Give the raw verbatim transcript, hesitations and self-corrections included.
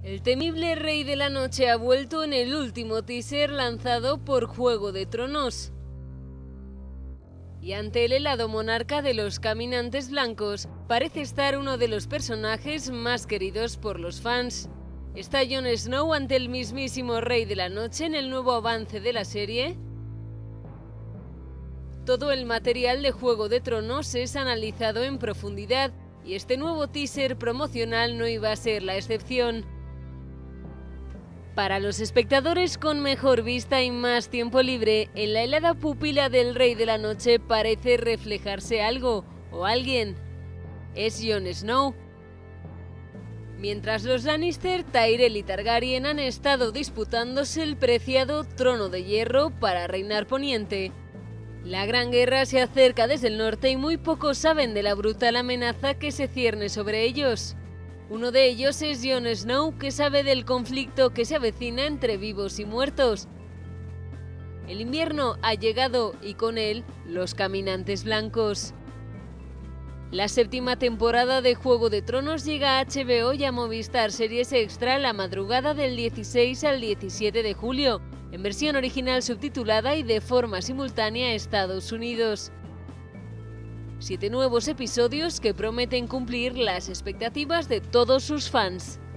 El temible Rey de la Noche ha vuelto en el último teaser lanzado por Juego de Tronos. Y ante el helado monarca de los caminantes blancos, parece estar uno de los personajes más queridos por los fans. ¿Está Jon Snow ante el mismísimo Rey de la Noche en el nuevo avance de la serie? Todo el material de Juego de Tronos es analizado en profundidad, y este nuevo teaser promocional no iba a ser la excepción. Para los espectadores con mejor vista y más tiempo libre, en la helada pupila del Rey de la Noche parece reflejarse algo o alguien. Es Jon Snow. Mientras los Lannister, Tyrell y Targaryen han estado disputándose el preciado trono de hierro para reinar Poniente, la gran guerra se acerca desde el norte y muy pocos saben de la brutal amenaza que se cierne sobre ellos. Uno de ellos es Jon Snow, que sabe del conflicto que se avecina entre vivos y muertos. El invierno ha llegado y con él los caminantes blancos. La séptima temporada de Juego de Tronos llega a H B O y a Movistar Series Extra la madrugada del dieciséis al diecisiete de julio, en versión original subtitulada y de forma simultánea a Estados Unidos. Siete nuevos episodios que prometen cumplir las expectativas de todos sus fans.